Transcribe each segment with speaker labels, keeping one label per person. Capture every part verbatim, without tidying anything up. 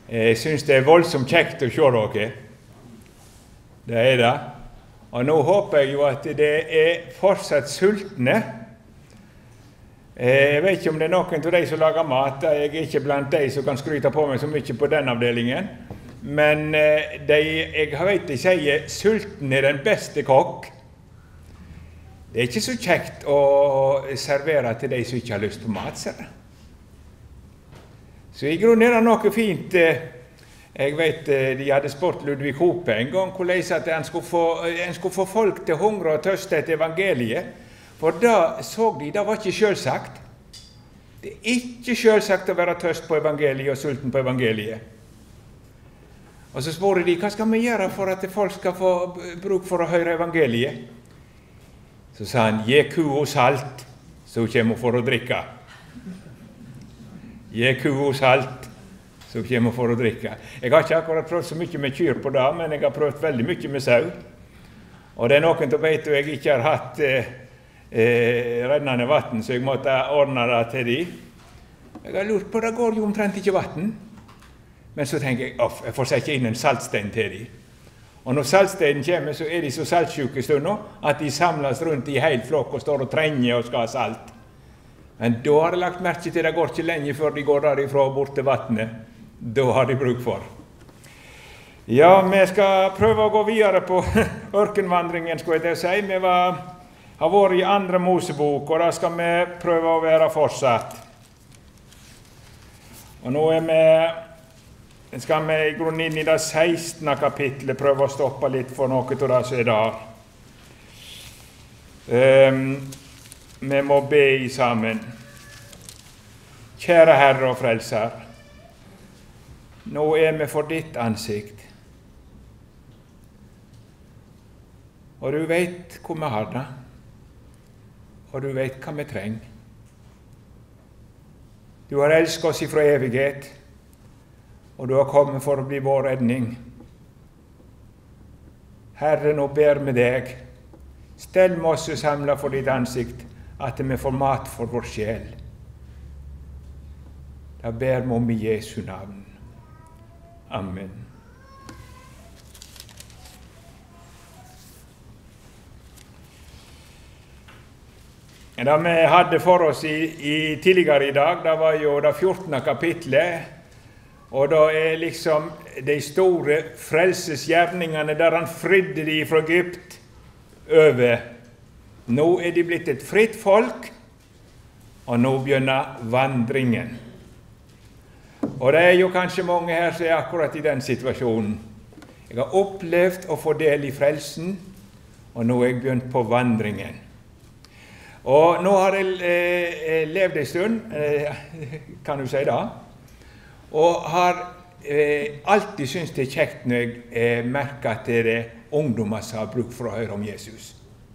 Speaker 1: Jeg synes det er voldsomt kjekt å se dere. Det er det. Og nå håper jeg jo at det er fortsatt sultne. Jeg vet ikke om det er noen av de som lager mat. Jeg er ikke blant de som kan skryte på meg så mye på den avdelingen. Men de, jeg vet de sier sulten er den beste kokk. Det er ikke så kjekt å servere til de som ikke har lyst på mat, ser jeg. Så i grunnen er det noe fint. Jeg vet de hadde spurt Ludvig Hope en gang hvordan at en skulle, få, en skulle få folk til hungre og tøste etter evangeliet. For da så de, det var ikke selvsagt. Det er ikke selvsagt å være tøst på evangeliet og sulten på evangeliet. Og så spør de, hva skal vi gjøre for at folk skal få bruk for å høre evangeliet? Så sa han, gi kua salt, så kommer hun for å drikke. Gi kua salt, så kommer hun for å drikke. Jeg har ikke akkurat prøvd så mye med kyr på det, men jeg har prøvd veldig mye med sau. Og det er noen til å vite at jeg ikke har hatt eh, eh, rennende vatten, så jeg måtte ordne det til de. Jeg har lurt på, det går jo omtrent ikke vatten. Men så tenker jeg, off, jeg får sette inn en saltstein til de. Og når saltsteinen kommer, så er de så saltsyke stunder at de samles rundt i hel flokk og står og trenger og skal ha salt. Men da har jeg lagt merke til det går ikke lenge før de går derifra og bort til vattnet. Da har de bruk for. Ja, vi skal prøve å gå videre på ørkenvandringen, skulle jeg til å si. Vi var, har vært i andre Mosebok, og da skal vi prøve å være fortsatt. Og nå er vi, skal vi i grunnen inn i det sekstende kapitlet, prøve å stoppe litt for noe av det som er der. Um, Vi må be i sammen. Kjære Herre og Frelser, nå er vi for ditt ansikt. Og du vet hvor vi har det, og du vet hva vi trenger. Du har elsket oss ifra evighet, og du har kommet for å bli vår redning. Herre, nå ber vi deg, stell med oss samlet for ditt ansikt, at vi får mat for vår sjel. Da ber vi om i Jesu navn. Amen. Det vi hadde for oss i, i tidligere i dag, det var jo det fjortende kapitlet, og da er liksom de store frelsesgjerningene der han fridde de fra Egypt over. Nå er de blitt et fritt folk, og nå begynner vandringen. Og det er jo kanskje mange her som er akkurat i den situasjonen. Jeg har opplevd å få del i frelsen, og nå er jeg begynt på vandringen. Og nå har jeg eh, levd en stund, eh, kan du si det, og har eh, alltid syntes det er kjekt når jeg eh, merker at det er ungdommer som har bruk for å høre om Jesus.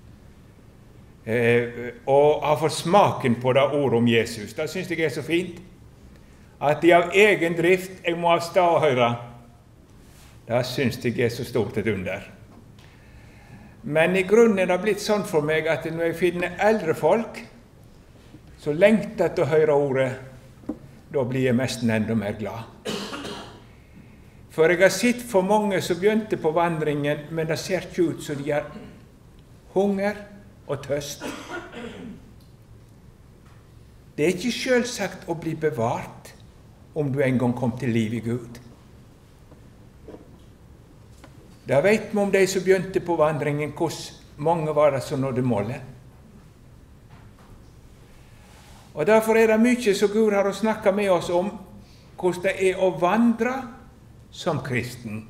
Speaker 1: Eh, og har fått smaken på det ordet om Jesus. Det synes jeg er så fint. At de av egen drift, jeg må av stad og høre, det synes jeg er så stort et under. Men i grunnen er det blitt sånn for meg at når jeg finner eldre folk, så lengter etter å høre ordet, da blir jeg nesten enda mer glad. For jeg har sett for mange som begynte på vandringen, men det ser ikke ut som de har hunger og tøst. Det er ikke selvsagt å bli bevart om du en gang kom til liv i Gud. Da vet vi om de som begynte på vandringen, hvordan mange var det som nådde målet. Og derfor er det mye som Gud har å snakke med oss om, hvordan det er å vandre som kristen.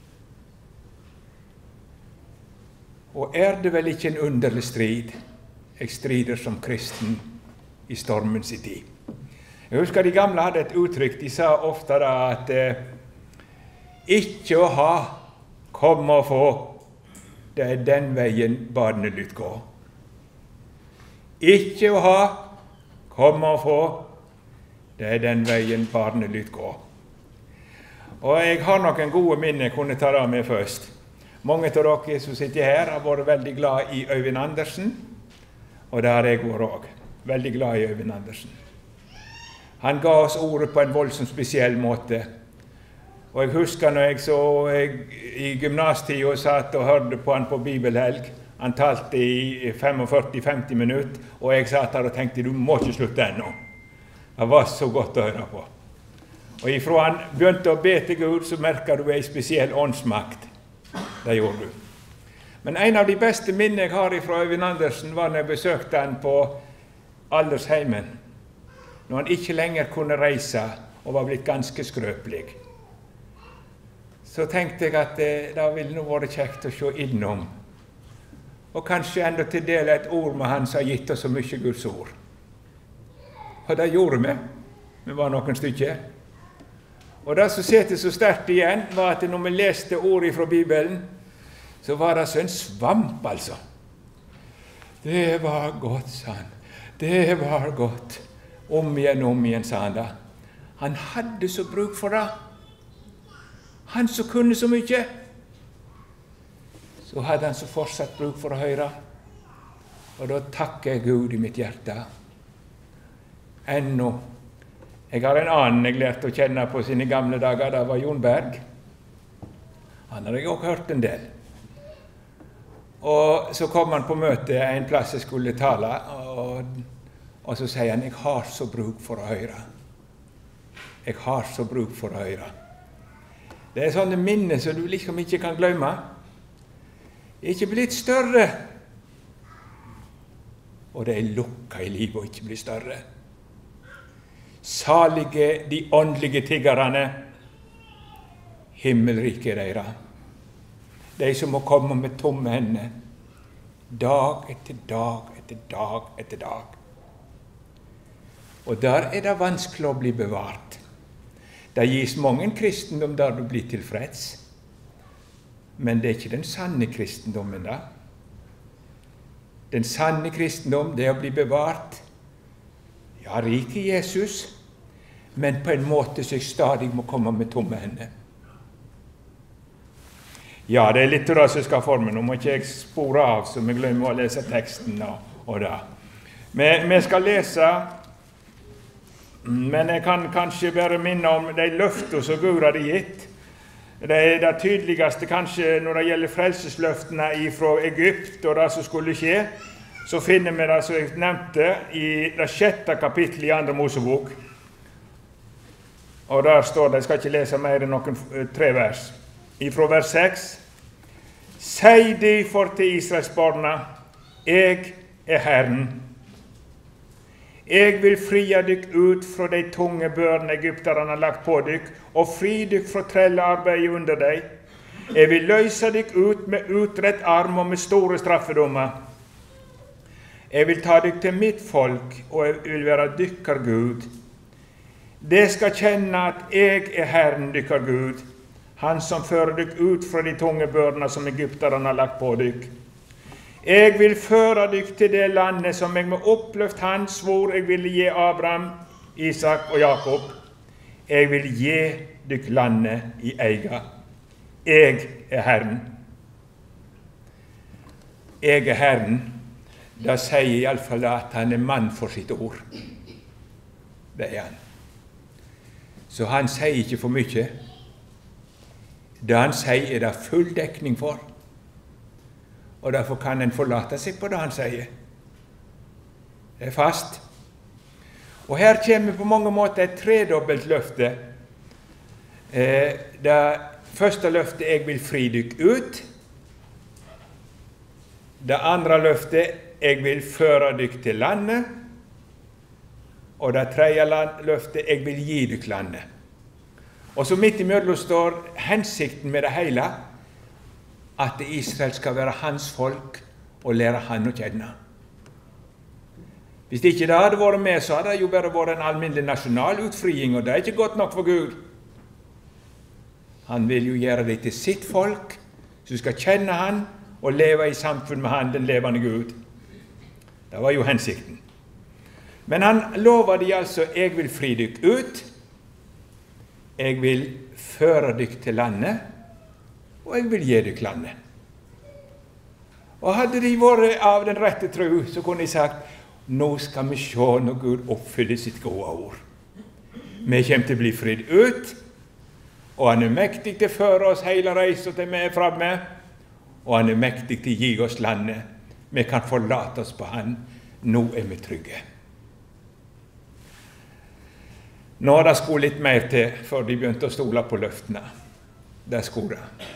Speaker 1: Og er det vel ikke en underlig strid? Jeg strider som kristen i stormens tid. Jeg husker de gamle hadde et uttrykk, de sa ofte da at eh, ikke å ha, komme og få, det er den veien barnet lytt gå. Ikke å ha, komme og få, det er den veien barnet lytt gå. Og jeg har noen gode minner jeg kunne ta det med først. Mange av dere som sitter her har vært veldig glad i Øyvind Andersen, og det har jeg vært også. Veldig glad i Øyvind Andersen. Han ga oss ordet på en voldsomt spesiell måte. Og jeg husker når jeg så jeg, i gymnastiden satt og hørte på han på bibelhelg. Han talte i førtifem til femti minutter, og jeg satt der og tenkte, du må ikke slutte ennå. Det var så godt å høre på. Og ifra han begynte å be til Gud, så merket du en spesiell åndsmakt. Det gjorde du. Men en av de beste minner jeg har fra Øyvind Andersen var når jeg besøkte han på aldersheimen. Når han ikke lenger kunne reise og var blitt ganske skrøpelig. Så tenkte jeg at det, det ville nå vært kjekt å se innom. Og kanskje enda til del et ord med han som har gitt oss så mye Guds ord. Og det gjorde vi. Vi var noen stykker. Og det som sitter så sterkt igjen, var at når vi leste ordet fra Bibelen, så var det så en svamp, altså. Det var godt, sa han. Det var godt. Om igjen, om igjen, sa han da. Han hadde så bruk for det. Han som kunne så mye. Så hadde han så fortsatt bruk for å høre. Og da takker jeg Gud i mitt hjerte. Ennå. Jeg har en annen jeg lærte å kjenne på sine gamle dager. Det var Jon Berg. Han hadde jeg også hørt en del. Og så kom han på møte en plass jeg skulle tale, og, og så sier han, jeg har så bruk for å høre. Jeg har så bruk for å høre. Det er sånne minner som du liksom ikke kan glemme. Det er ikke blitt større. Og det er lukka i livet å ikke bli større. Salige de åndelige tiggerne, himmelriket er deres. De som må komme med tomme hender, dag etter dag etter dag etter dag. Og der er det vanskelig å bli bevart. Det gis mange kristendom der du blir tilfreds, men det er ikke den sanne kristendommen da. Den sanne kristendom, det er å bli bevart, ja, rik i Jesus, men på en måte så jeg stadig må komme med tomme hender. Ja, det er litt av det som skal forme. Nå må ikke jeg spore av, så vi glemmer å lese teksten og, og det. Men vi skal lese, men jeg kan kanskje bare minne om de løfter som Gud hadde gitt. Det er det tydeligste kanskje når det gjelder frelsesløftene fra Egypt og det som skulle skje. Så finner vi det som jeg nevnte i det sjette kapittelet i andre Mosebok. Og der står det, jeg skal ikke lese mer enn noen tre vers. Ifra vers seks. Sei derfor til Israelsbarna, jeg er Herren. Jeg vil fria dykk ut fra de tunge børene egypterne har lagt på dykk, og fri dykk fra trellearbeidet under deg. Jeg vil løse dykk ut med utrett arm og med store straffedommer. Jeg vil ta dykk til mitt folk, og jeg vil være dykker Gud. Det skal kjenne at jeg er Herren dykker Gud, han som fører dykk ut fra de tunge børene som egypterne har lagt på dykk. Jeg vil føre dykk til det landet som jeg med oppløft hand svor jeg ville gi Abraham, Isak og Jakob. Jeg vil gi dykk landet i eiga. Jeg er Herren. Jeg er Herren. Det sier i alle fall at han er mann for sitt ord. Det er han. Så han sier ikke for mye. Det han sier er det full dekning for. Og derfor kan en forlate seg på det han sier. Det er fast. Og her kommer på mange måter et tredobbelt løfte. Eh, det første løftet, jeg vil fri dykk ut. Det andre løftet, jeg vil føre dykk til landet. Og det tredje løftet, jeg vil gi dykk landet. Og så midt imellom står hensikten med det hele, at Israel skal være hans folk og lære han å kjenne. Hvis ikke det hadde vært med, så hadde det jo bare vært en alminnelig nasjonal utfriing, og det er ikke godt nok for Gud. Han vil jo gjøre det til sitt folk, som skal kjenne han og leve i samfunn med han, den levende Gud. Det var jo hensikten. Men han lover de altså, jeg vil fri dykk ut, jeg vil føre dykk til landet, og jeg vil gi dykk landet. Og hadde de vært av den rette tro, så kunne de sagt, nå skal vi se når Gud oppfyller sitt gode ord. Vi kommer til å bli fridd ut, Og han er mektig til å føre oss hele reisen til vi er fremme. Og han er mektig til å gi oss landet. Vi kan forlate oss på han. Nå er vi trygge. Nå har det skulle litt mer til før de begynte å stole på løftene. Det skulle det.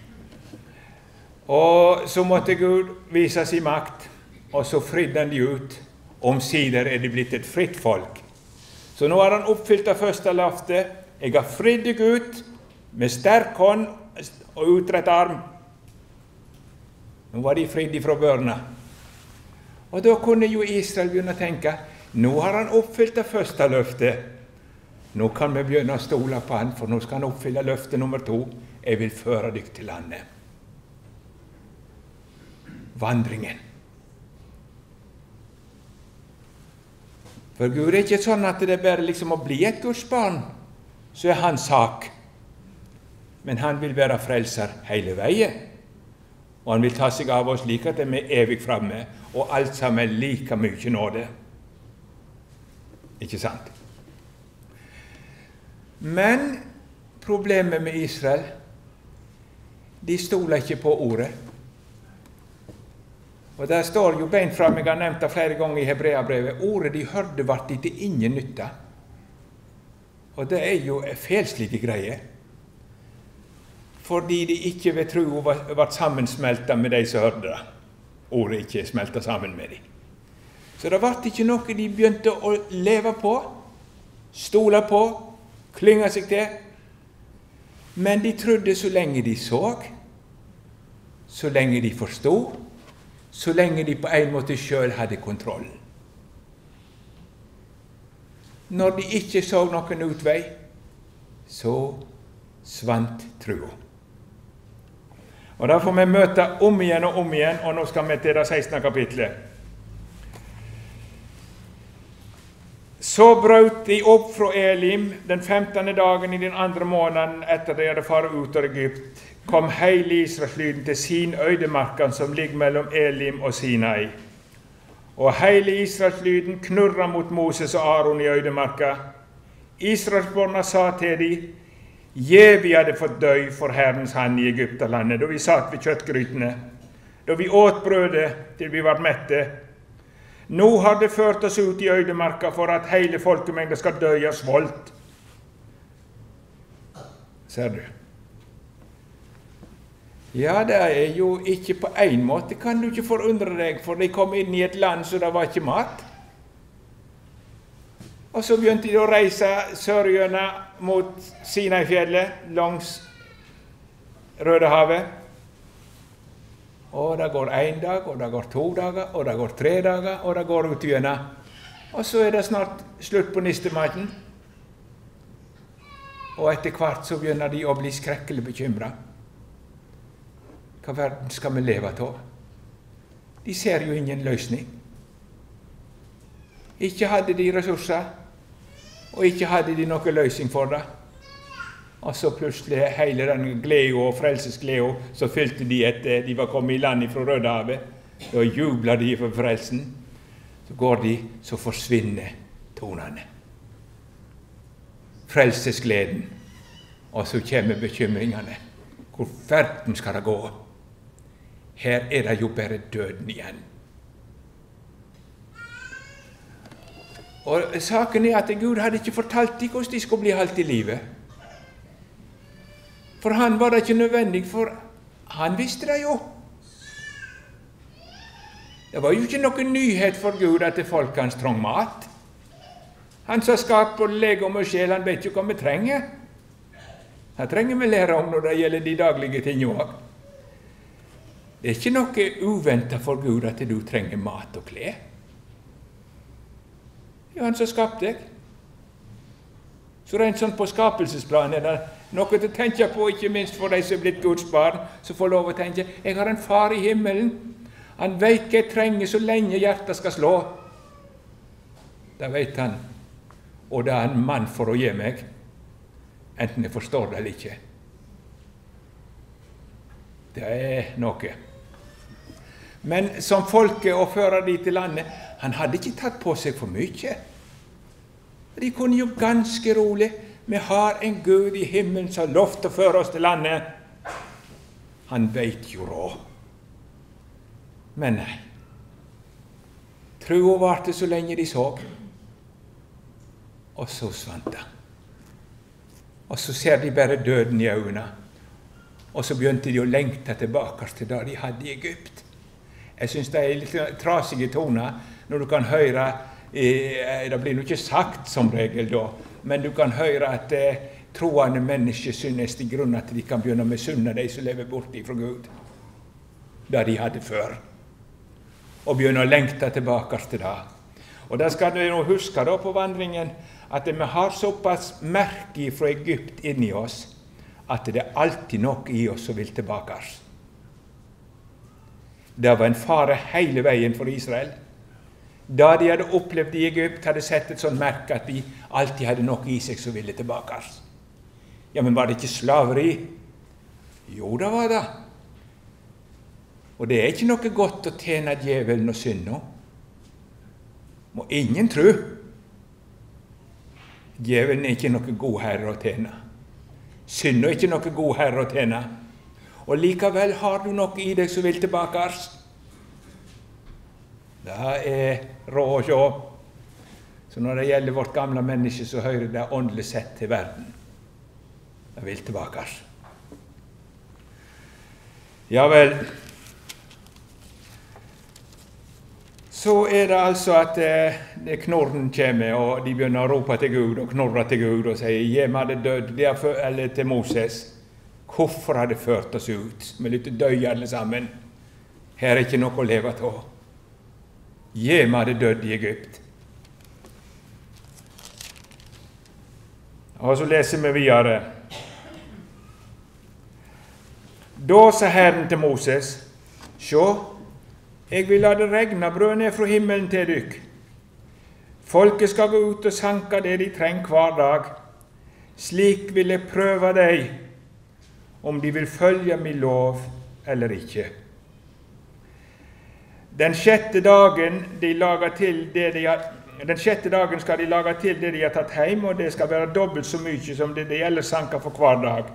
Speaker 1: Og så måtte Gud vise sin makt, og så fridde han de ut. Omsider er de blitt et fritt folk. Så nå har han oppfylt det første løftet. Jeg har fridd deg ut med sterk hånd og utrett arm. Nå var de fridd fra børna. Og da kunne jo Israel begynne å tenke, nå har han oppfylt det første løftet. Nå kan vi begynne å stole på han, for nå skal han oppfylle løftet nummer to. Jeg vil føre deg til landet. Vandringen. For Gud er ikke sånn at det er bare liksom å bli et Guds barn, så er hans sak. Men han vil være frelser hele veien. Og han vil ta seg av oss like at vi er evig fremme, og alt sammen like mye nåde. Ikke sant? Men problemet med Israel, de stoler ikke på ordet. Og der står jo beint fram, jeg har nevnt det flere ganger i Hebreabrevet, ordet de hørte var de til ingen nytte. Og det er jo felslige greier. Fordi de ikke ved tro var sammensmeltet med de som hørte det. Ordet ikke smeltet sammen med dem. Så det var ikke noe de begynte å leve på, stole på, klynge seg til. Men de trodde så lenge de så, så lenge de forstod, så lenge de på en måte selv hadde kontroll. Når de ikke så noen utvei, så svant troa. Og da får vi møte om igjen og om igjen, og nå skal vi til det sekstende kapitlet. Så brøt de opp fra Elim den femtende dagen i den andre måneden etter de hadde faret ut av Egypt, kom hele Israelslyden til sin øydemarken som ligger mellom Elim og Sinai. Og hele Israelslyden knurret mot Moses og Aaron i øydemarka. Israelsborna sa til dem, «Je, vi hadde fått døy for Herrens hand i Egypterlandet, da vi satt ved kjøttgrytene, da vi åt brødet til vi var mette. Nå har det ført oss ut i øydemarka for at hele folkemengden skal dø av svolt.» Ser du? Ja, det er jo ikke på en måte, kan du ikke forundre deg, for de kom inn i et land så det var ikke mat. Og så begynte de å reise sørgjennom mot Sinai-fjellet, langs Rødehavet. Og det går en dag, og det går to dager, og det går tre dager, og det går ut igjennom. Og så er det snart slutt på nistematen. Og etter hvert så begynner de å bli skrekkelig bekymret. Hva verden skal vi leve av? De ser jo ingen løsning. Ikke hadde de ressurser, og ikke hadde de noen løsning for det. Og så plutselig hele den glede og frelsesglede, så fylte de etter de var kommet i land fra Rødehavet. Da jublet de for frelsen. Så går de, så forsvinner tonene. Frelsesgleden. Og så kommer bekymringene. Hvor verden skal det gå? Her er det jo bare døden igjen. Og saken er at Gud hadde ikke fortalt dem hvordan de skulle bli holdt i livet. For han var det ikke nødvendig, for han visste det jo. Det var jo ikke noen nyhet for Gud at folk hans trang mat. Han som skapt både legeme og sjel, han vet jo hva vi trenger. Han trenger vi lære om når det gjelder de daglige tingene også. Det er ikke noe uventet for Gud at du trenger mat og klær. Det er han som skapte deg. Så rent sånn på skapelsesplanen er det noe til å tenke på, ikke minst for de som er blitt Guds barn, som får lov å tenke, jeg har en far i himmelen. Han vet hva jeg trenger så lenge hjertet skal slå. Det vet han. Og det er en mann for å gi meg, enten jeg forstår det eller ikke. Det er noe. Men som folket og fører de til landet, han hadde ikke tatt på seg for mye. De kunne jo ganske rolig Vi har en Gud i himmelen som har lovt å føre oss til landet. Han vet jo råd. Men nei. Trua varte så lenge de så. Og så svant det. Og så ser de bare døden i øynene. Og så begynte de å lengte tilbake til det de hadde i Egypt. Jeg synes det er litt trasige toner når du kan høre, eh, det blir jo ikke sagt som regel da, men du kan høre at eh, troende mennesker synes i grunn at de kan begynne med sunne de som lever borte fra Gud. Det de hadde før. Og begynne å lengte tilbake til det. Og da skal du huske da på vandringen, at vi har såpass merke fra Egypt inni oss, at det er alltid noe i oss som vil tilbake. Det var en fare hele veien for Israel. Da de hadde opplevd i Egypt, hadde sett et sånt merke at de alltid hadde noe i seg som ville tilbake. Ja, men var det ikke slaveri? Jo, det var det. Og det er ikke noe godt å tjene djevelen og synda. Må ingen tro. Djevelen er ikke noe god herre å tjene. Synda er ikke noe god herre å tjene. Og likevel har du noe i deg som vil tilbake. Det er råd å se. Så når det gjelder vårt gamle menneske, så hører det åndelig sett til verden. Det vil tilbake. Ja vel. Så er det altså at eh, det knorren kommer, og de begynner å rope til Gud og knorre til Gud og sier, «Gjem hadde dødd», eller til Moses. Hvorfor hadde ført oss ut? Vi lytte døye alle sammen. Her er ikke noe å leve til. Gjem hadde dødd i Egypt. Og så leser vi videre. Da sa Herren til Moses, «Sjå, jeg vil la det regne brød ned fra himmelen til dykk. Folket skal gå ut og sanke det de trenger hver dag. Slik vil jeg prøve deg, om de vil følge min lov eller ikke. Den sjette dagen, de lager til det de har, den sjette dagen skal de lage til det de har tatt hjem, og det skal være dobbelt så mye som det de ellers sanker for hver dag.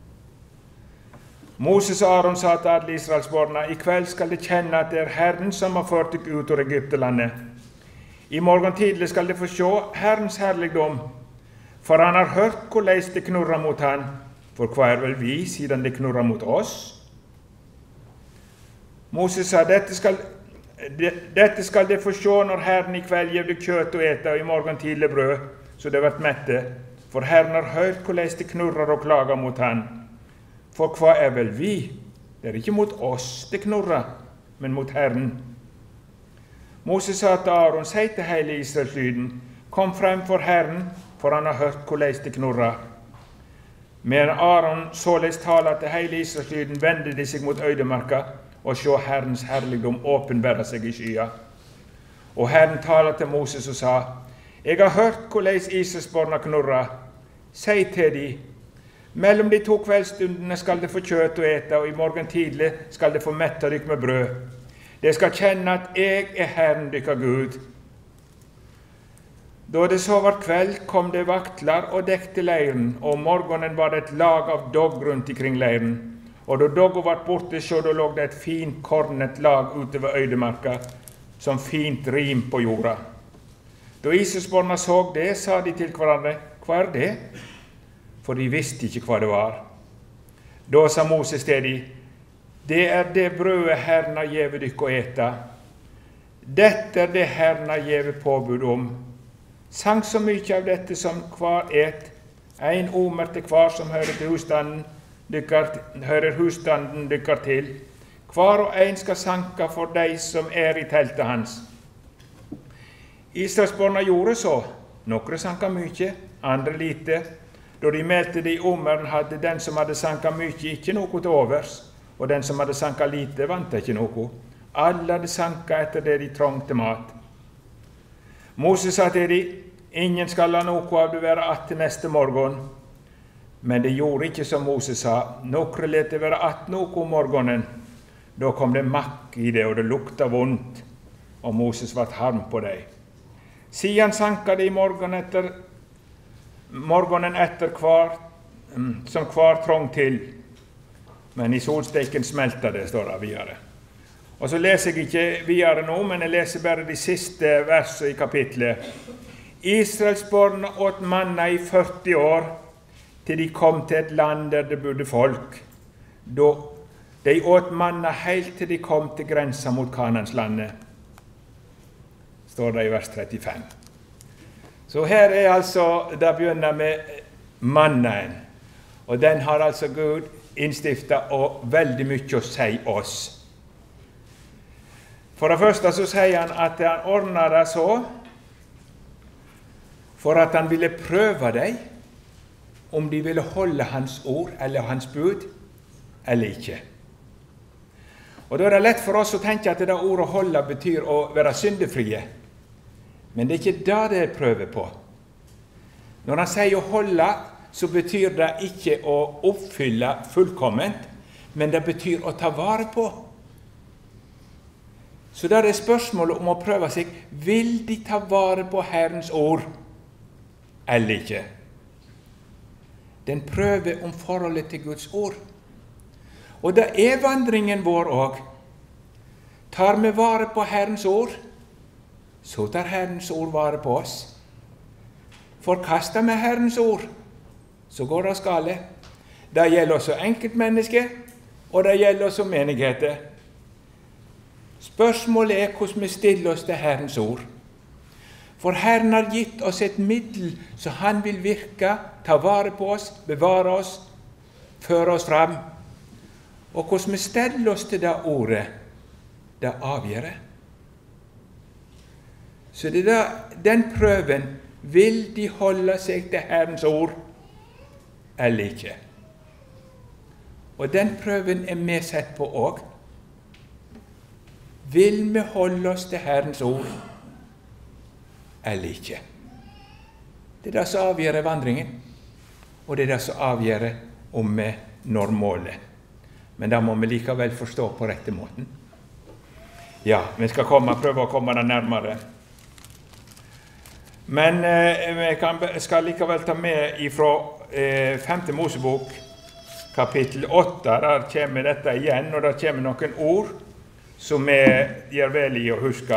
Speaker 1: Moses og Aaron sa til alle Israelsborna, i kveld skal de kjenne at det er Herren som har ført dere ut av Egyptelandet. I morgen tidlig skal de få se Herrens herligdom, for han har hørt hvordan det knurrer mot han, for hva er vel vi, siden det knurrer mot oss? Moses sa, dette skal, dette skal de få se når Herren i kveld gir deg kjøtt og ete, og i morgen tidlig brød, så det vært mette, for Herren har hørt hvordan det knurrer og klager mot han. For hva er vel vi? Det er ikke mot oss det knurrer, men mot Herren. Moses sa til Aaron, si til hele Israelslyden, kom frem for Herren, for han har hørt hvordan det knurrer. Men Aaron således taler til hele Israelslyden, vende de seg mot øydemarka, og se Herrens herligdom åpenbære seg i skya. Og Herren taler til Moses og sa, jeg har hørt hvordan Israelsborna knurrer. Si til de, mellom de to kveldstundene skal de få kjøtt og ete, og i morgen tidlig skal de få mette dykk med brød. De skal kjenne at jeg er Herren dykker Gud. Da det så var kveld, kom det vaktler og dekte leiren, og om morgenen var det et lag av dogg rundt ikring leiren. Og da doggen var borte, så da lå det et fint kornet lag ute ved øydemarka, som fint rim på jorda. Da Israelsborna så det, sa de til hverandre, hva er det? For de visste ikke hva det var. Da sa Moses til de, det er det brødet Herren har givet dykk å ete. Dette er det Herren har givet påbud om. Sang så mye av dette som hver et, en omer til hver som hører til husstanden, dykker, hører husstanden dykker til. Hver og en skal sanke for de som er i teltet hans. Israelsborna gjorde så. Noen sanka mye, andre lite. Da de meldte det i omeren, hadde den som hadde sanka mye ikke noe til overs, og den som hadde sanka lite vant ikke noe. Alle hadde sanka etter det de trengte mat. Moses sa til de, ingen skal la noe av det være att til neste morgen. Men de gjorde ikke som Moses sa, noen let det være att noe om morgenen. Da kom det makk i det, og det lukta vondt, og Moses var harm på dem. Siden sanka det i morgen etter morgenen etter hver, som hver trong til, men i solsteken smelter det, står det videre. Og så leser jeg ikke videre nå, men jeg leser bare de siste versene i kapitlet. Israelsborna åt manna i førti år, til de kom til et land der det bodde folk. Da de åt manna helt til de kom til grensa mot Kananslandet, står det i vers trettifem. Så her er altså, det begynner med mannaen, og den har altså Gud innstiftet og veldig mye å si oss. For det første så sier han at han ordner det så, for at han ville prøve deg, om de ville holde hans ord eller hans bud, eller ikke. Og da er det lett for oss å tenke at det ordet holde betyr å være syndefrie. Men det er ikke det det er prøve på. Når han sier å holde, så betyr det ikke å oppfylle fullkomment, men det betyr å ta vare på. Så der er spørsmålet om å prøve seg, vil de ta vare på Herrens ord, eller ikke? Den prøver om forholdet til Guds ord. Og det er vandringen vår også. Tar vi vare på Herrens ord, så tar Herrens ord vare på oss. Forkaster vi Herrens ord, så går det skale. Det gjelder også enkeltmennesker, og det gjelder også menigheter. Spørsmålet er hvordan vi stiller oss til Herrens ord. For Herren har gitt oss et middel, så han vil virke, ta vare på oss, bevare oss, føre oss fram. Og hvordan vi stiller oss til det ordet, det avgjør det. Så det er den prøven, vil de holde seg til Herrens ord, eller ikke? Og den prøven er vi sett på også. Vil vi holde oss til Herrens ord, eller ikke? Det er det som avgjør vandringen, og det er det som avgjør om vi når målet. Men da må vi likevel forstå på rette måten. Ja, vi skal komme, prøve å komme det nærmere. Men eh, vi kan, skal likevel ta med ifra eh, femte Mosebok, kapittel åtte. Der kommer dette igjen, og der kommer noen ord som vi gjør vel i å huske.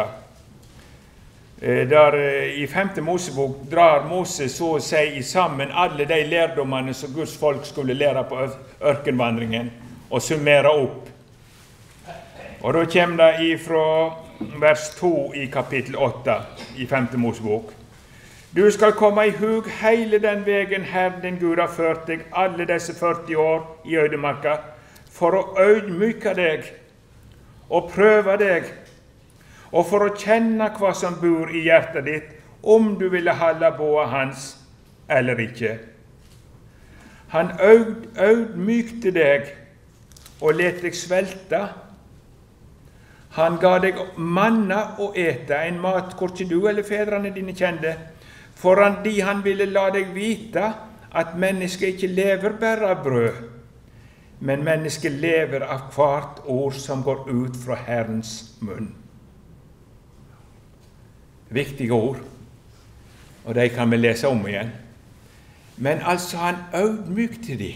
Speaker 1: Der i femte Mosebok drar Moses så å si sammen alle de lærdommene som Guds folk skulle lære på ørkenvandringen, og summere opp. Og da kommer det ifra vers to i kapittel åtte i femte Mosebok. Du skal komme i hug hele den vegen Herren din Gud har ført deg alle disse førti år i ødemarka, for å ødmyke deg og prøve deg, og for å kjenne hva som bor i hjertet ditt, om du ville holde båa hans eller ikke. Han ød, ødmykte deg og let deg svelte. Han ga deg manna å ete, en mat hvor ikke du eller fedrene dine kjente, foran de han ville la deg vite at mennesket ikke lever bare av brød, men mennesket lever av hvert ord som går ut fra Herrens munn. Viktige ord, og de kan vi lese om igjen. Men altså han ødmykte de.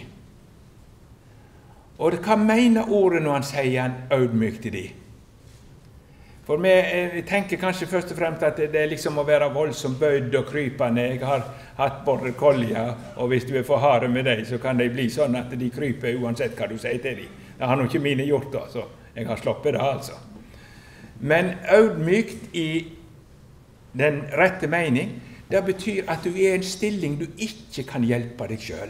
Speaker 1: Og hva mener ordet når han sier han ødmykte de? For vi tenker kanskje først og fremst at det er liksom å være voldsomt bøyd og krypende. Jeg har hatt border collier, og hvis du er for harde med dem, så kan de bli sånn at de kryper uansett hva du sier til dem. Det har nå ikke mine gjort da, så jeg har sloppet det altså. Men ødmykt i den rette mening, det betyr at du er i en stilling du ikke kan hjelpe deg selv.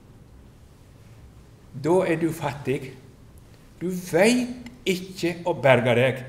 Speaker 1: Da er du fattig. Du vet ikke å berge deg.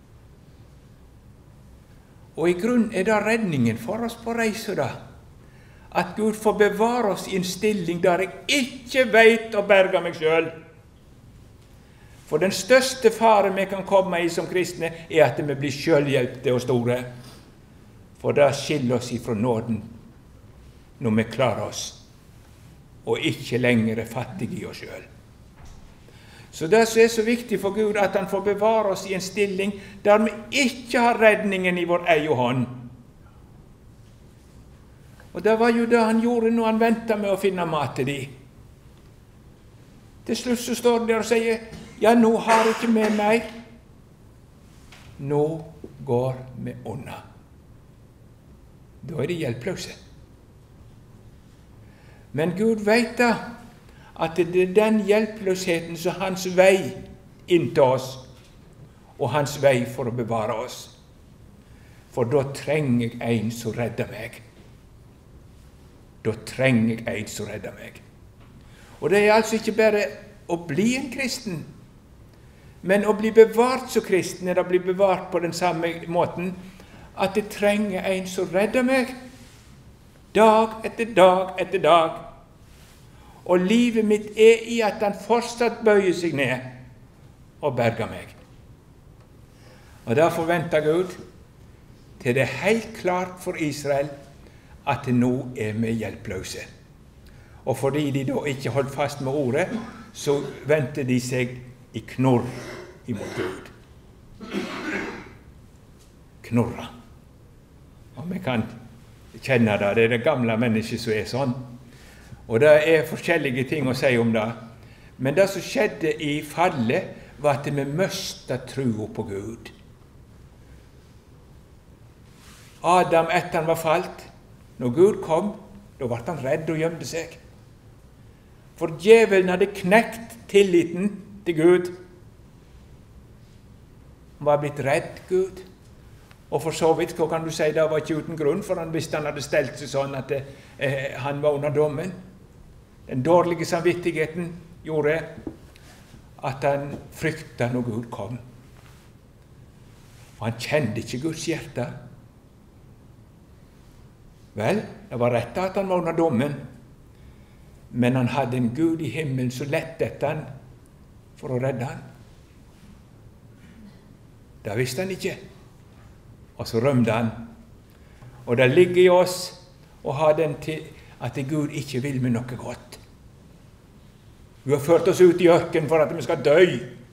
Speaker 1: Og i grunnen er det redningen for oss på reise da. At Gud får bevare oss i en stilling der jeg ikke vet å berge meg selv. For den største fare vi kan komme i som kristne er at vi blir selvhjelpte og store. For det skiller oss ifra nåden når vi klarer oss og ikke lenger er fattige i oss selv. Så det som er så viktig for Gud, at han får bevare oss i en stilling der vi ikke har redningen i vår egen hånd. Og det var jo det han gjorde når han ventet med å finne mat til dem. Til slutt så står han der og sier, ja, nå har jeg ikke med mer. Nå går vi unna. Da er det hjelpeløse. Men Gud vet da at det er den hjelpeløsheten som hans vei inn til oss, og hans vei for å bevare oss. For da trenger jeg en som redder meg. Da trenger jeg en som redder meg. Og det er altså ikke bare å bli en kristen, men å bli bevart som kristen er å bli bevart på den samme måten, at jeg trenger en som redder meg, dag etter dag etter dag. Og livet mitt er i at han fortsatt bøyer seg ned og berger meg. Og da forventer Gud til det er helt klart for Israel at nå er vi hjelpeløse. Og fordi de da ikke holdt fast med ordet, så vendte de seg i knorr imot Gud. Knorra. Og vi kan kjenne det, det er det gamle mennesket som er sånn. Og det er forskjellige ting å si om det. Men det som skjedde i fallet, var at vi mistet troen på Gud. Adam, etter han var falt, når Gud kom, da ble han redd og gjemte seg. For djevelen hadde knekt tilliten til Gud. Han var blitt redd Gud. Og for så vidt, hva kan du si, det var ikke uten grunn, for han visste han hadde stelt seg sånn at eh, han var under dommen. Den dårlige samvittigheten gjorde at han fryktet når Gud kom. Og han kjente ikke Guds hjerte. Vel, det var rett at han var under dommen, men han hadde en Gud i himmelen som lette etter han for å redde han. Det visste han ikke. Og så rømte han. Og det ligger i oss å ha den til at Gud ikke vil med noe godt. Gud har ført oss ut i ørken for at vi skal dø.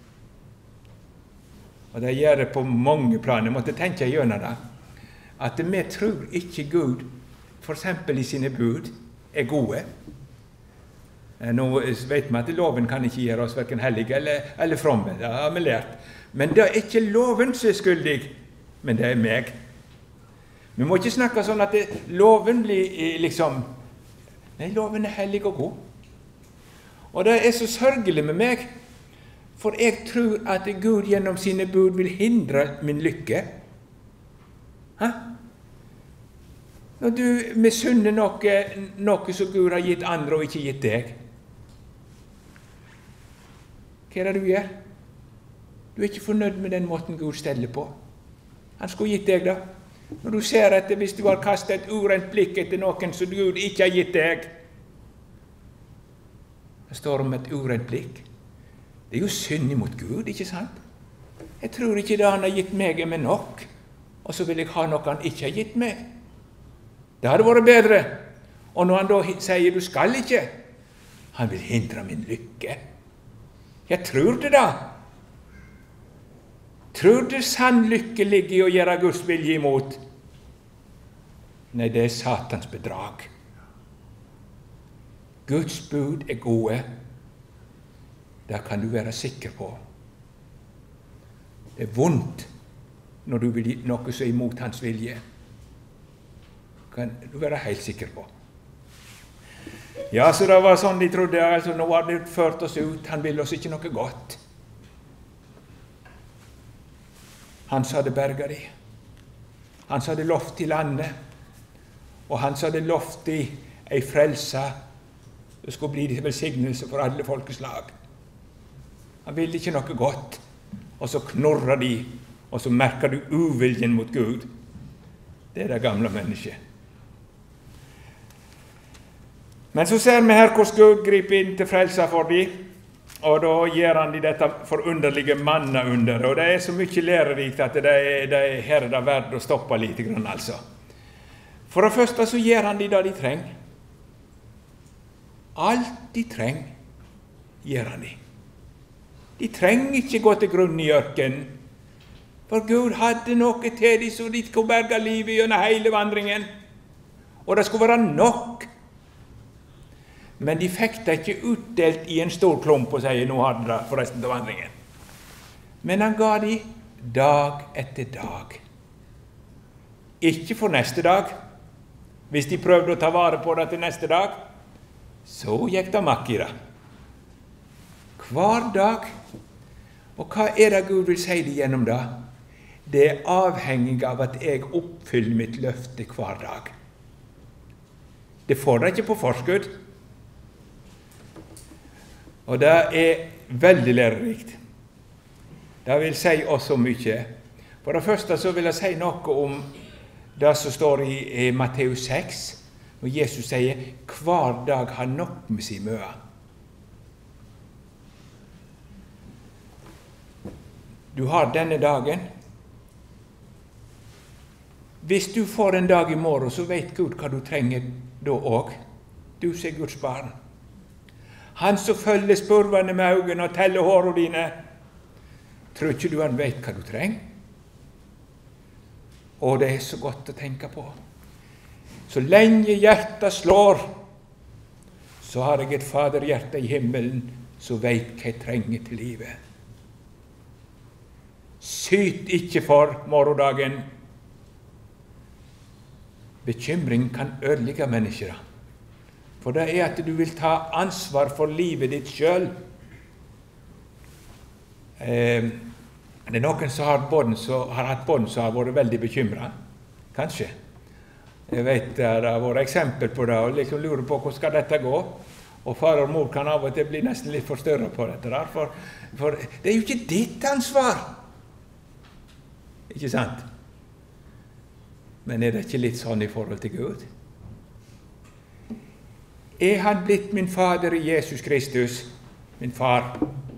Speaker 1: Og det gjør det på mange planer. Jeg måtte tenke gjennom det. At vi tror ikke Gud, for eksempel i sine bud, er gode. Nå vet vi at loven kan ikke gjøre oss hverken hellige eller, eller fromme. Det har vi lært. Men det er ikke loven som er skyldig, men det er meg. Vi må ikke snakke sånn at det, loven blir liksom... Nei, loven er hellig og god. Og det er så sørgelig med meg, for jeg tror at Gud gjennom sine bud vil hindre min lykke. Hæ? Når du misunner noe, noe som Gud har gitt andre og ikke gitt deg. Hva er det du gjør? Du er ikke fornøyd med den måten Gud steller på. Han skulle gitt deg det. Når du ser at hvis du har kastet et urent blikk etter noen som Gud ikke har gitt deg, det står om et urent blikk. Det er jo synd imot Gud, ikke sant? Jeg tror ikke det han har gitt meg er med nok, og så vil jeg ha noe han ikke har gitt meg. Det hadde vært bedre. Og når han da sier du skal ikke, han vil hindre min lykke. Jeg tror det da. Tror du sann lykke ligger i å gjøre Guds vilje imot? Nei, det er Satans bedrag. Guds bud er gode. Det kan du være sikker på. Det er vondt når du vil gi noe som er imot hans vilje. Kan du være helt sikker på. Ja, så det var sånn de trodde. Altså, nå har de ført oss ut. Han vil oss ikke noe godt. Han som hadde berget de. Han som hadde lovt til landet. Og han som hadde lovt de ei frelse. Det skulle bli til velsignelse for alle folkeslag. Han ville ikke noe godt. Og så knorrer de, og så merker du uviljen mot Gud. Det er det gamle mennesket. Men så ser vi her hvordan Gud griper inn til frelse for de, og da gjør han de dette forunderlige manna under, og det er så mye lærerikt at det er, det er, her er det verdt å stoppe litt grann, altså. For det første så gjør han de det de trenger. Alt de trenger, gjør han de. De trenger ikke gå til grunn i ørken, for Gud hadde noe til de så de skulle berge livet gjennom hele vandringen. og det skulle være nok. Men de fikk det ikke utdelt i en stor klump og sier, nå hadde det for resten av vandringen. Men han ga de dag etter dag. Ikke for neste dag. Hvis de prøvde å ta vare på det til neste dag, så gikk det makk i det. Hver dag. Og hva er det Gud vil si det gjennom det? Det er avhengig av at jeg oppfyller mitt løfte hver dag. Det får det ikke på forskudd. Og det er veldig lærerikt. Det vil si oss så mye. For det første så vil jeg si noe om det som står i, i Matteus seks, når Jesus sier, hver dag har nok med sin møte. Du har denne dagen. Hvis du får en dag i morgen, så vet Gud hva du trenger da også. Du ser Guds barn. Han som følger spurvene med øynene og teller hårene dine, tror ikke du han vet hva du trenger? Og det er så godt å tenke på. Så lenge hjertet slår, så har jeg et faderhjerte i himmelen som vet hva jeg trenger til livet. Syt ikke for morgendagen. Bekymring kan ødelegge mennesker. For det er at du vil ta ansvar for livet ditt selv. Eh, det er noen som har, bånd, som har hatt bånd som har vært veldig bekymret. Kanskje. Jeg vet det har vært eksempel på det, og liksom lurer på hvordan skal dette gå. Og far og mor kan av og til bli nesten litt forstørret på dette der, for, for det er jo ikke ditt ansvar. Ikke sant? Men er det ikke litt sånn i forhold til Gud? Er han blitt min fader i Jesus Kristus, min far?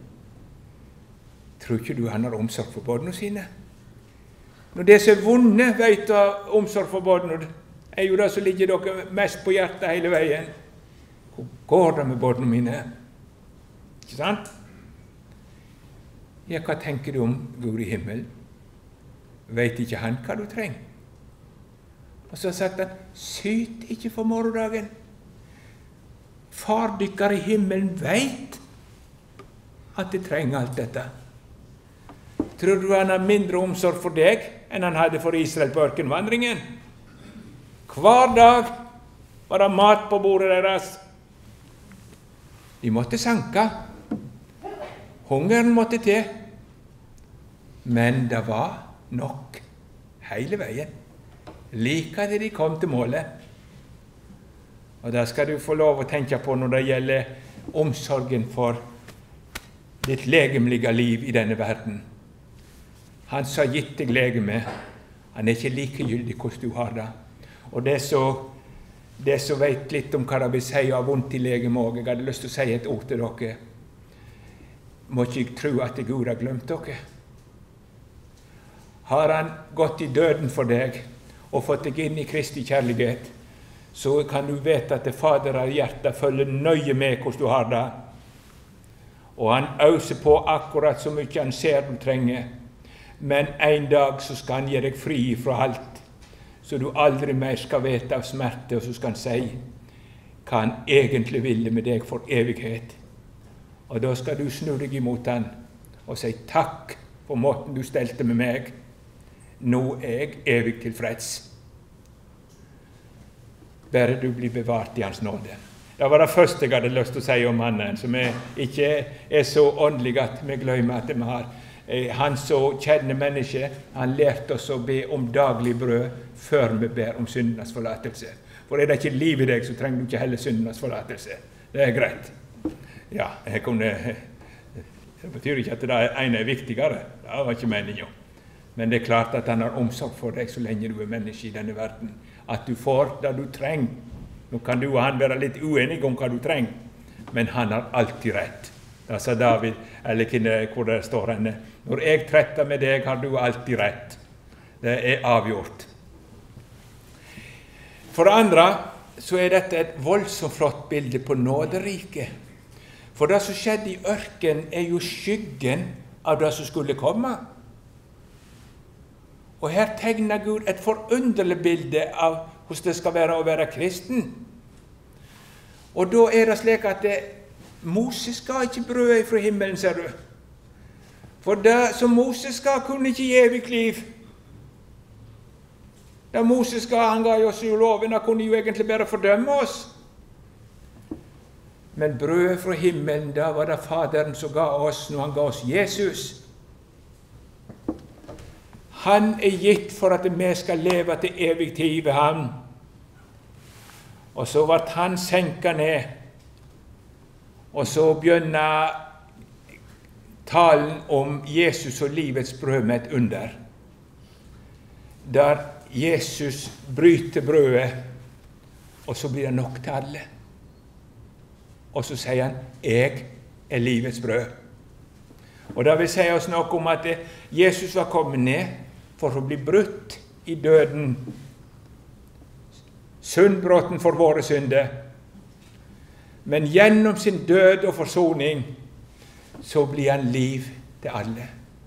Speaker 1: Tror ikke du han har omsorg for barna sine? Når det som er vonde vet du av omsorg for barna, er jo det som ligger dere mest på hjertet hele veien. Hvor går det med barna mine? Ikke sant? Ja, hva tenker du om Gud i himmelen? Vet ikke han hva du trenger? Og så har sagt han, syt ikke for morgendagen. Far dykker i himmelen vet at de trenger alt dette. Tror du han har mindre omsorg for deg enn han hadde for Israel på ørkenvandringen? Hver dag var det mat på bordet deres. De måtte sanke. Hungeren måtte til. Men det var nok hele veien. Like til de kom til målet. Og det skal du få lov å tenke på når det gjelder omsorgen for ditt legemlige liv i denne verden. Han som har gitt deg legeme, han er ikke likegyldig hvordan du har det. Og det som vet litt om hva det vil si å ha vondt i legeme også, jeg hadde lyst til å si et ord til dere. Må ikke tro at Gud har glemt dere. Har han gått i døden for deg og fått deg inn i Kristi kjærlighet, så kan du vite at det Fader av hjertet følger nøye med hvordan du har det. Og han øser på akkurat så mye han ser du trenger. Men en dag så skal han gi deg fri fra alt, så du aldri mer skal vite av smerte, og så skal han si hva han egentlig ville med deg for evighet. Og da skal du snu deg imot han og si takk for måten du stelte med meg. Nå er jeg evig tilfreds. Bare du blir bevart i hans nåde. Det var det første jeg hadde lyst til å si om mannen, som er, ikke er så åndelig at vi glemmer at vi har. Han som kjenner mennesket, han lærte oss å be om daglig brød før vi ber om syndenes forlatelse. For er det ikke liv i deg, så trenger du ikke heller syndenes forlatelse. Det er greit. Ja, jeg kunne, det betyr ikke at det ene er viktigere. Det var ikke meningen. Men det er klart at han har omsorg for deg så lenge du er menneske i denne verden. At du får det du trenger. Nå kan du og han være litt uenige om hva du trenger, men han har alltid rett. Det sa David, eller hvor det står henne. Når jeg tretter med deg, har du alltid rett. Det er avgjort. For det andre, så er dette et voldsomt flott bilde på nåderiket. For det som skjedde i ørken, er jo skyggen av det som skulle komme. Og her tegner Gud et forunderlig bilde av hvordan det skal være å være kristen. Og da er det slik at det, Moses ga ikke brød fra himmelen, ser du. For det som Moses ga, kunne ikke gi evig liv. Det Moses ga, han ga oss jo loven, han kunne jo egentlig bare fordømme oss. Men brødet fra himmelen, da var det Faderen som ga oss når han ga oss Jesus. Han er gitt for at vi skal leve til evig tid ved ham. Og så ble han senket ned, og så begynner talen om Jesus og livets brød med et under. Der Jesus bryter brødet, og så blir det nok til alle. Og så sier han, jeg er livets brød. Og det vil si oss noe om at Jesus var kommet ned for å bli brutt i døden, syndbrotten for våre synder. Men gjennom sin død og forsoning, så blir han liv til alle.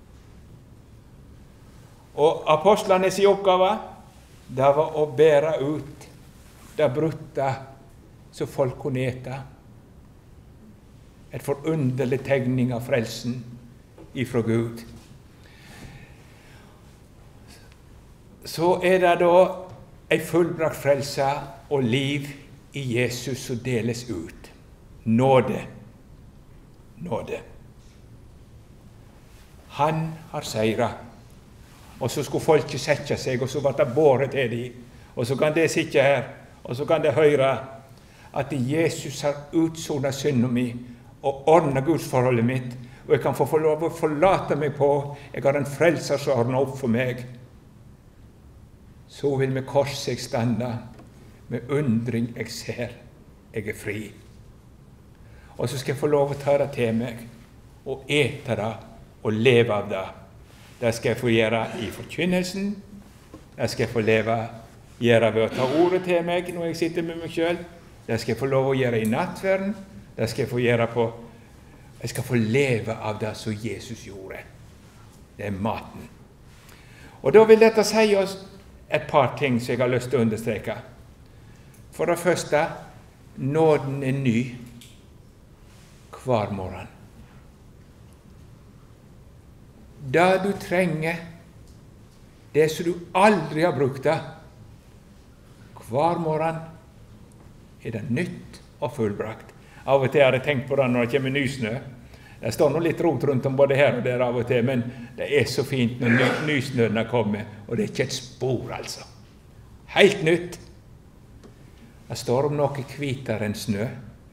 Speaker 1: Og apostlene sin oppgave, det var å bære ut det brutta så folk kunne ete. Et forunderlig tegning av frelsen ifra Gud. Så er det da en fullbrakt frelse og liv i Jesus som deles ut. Nåde. Nåde. Han har seiret. Og så skulle folket sette seg, og så ble det båret til dem. Og så kan de sitte her, og så kan de høre at Jesus har utsonet synden min, og ordnet gudsforholdet mitt, og jeg kan få lov å forlate meg på, jeg har en frelser som ordner opp for meg. Så vil med korset jeg stande, med undring jeg ser, jeg er fri. Og så skal jeg få lov å ta det til meg, og ete det, og leve av det. Det skal jeg få gjøre i forkynnelsen, det skal jeg få leve, gjøre ved å ta ordet til meg når jeg sitter med meg selv, det skal jeg få lov å gjøre i nattverden, det skal jeg få gjøre på, jeg skal få leve av det som Jesus gjorde. Det er maten. Og da vil dette si oss et par ting som jeg har lyst til å understreke. For det første, nåden er ny hver morgen. Det du trenger, det som du aldri har brukt det, hver morgen er det nytt og fullbrakt. Av og til har jeg tenkt på det når det kommer nysnø. Det står noe litt rot rundt om både her og der av og til, men det er så fint når ny, nysnøene kommer, og det er ikke et spor, altså. Helt nytt. Det står om noe hvitere enn snø.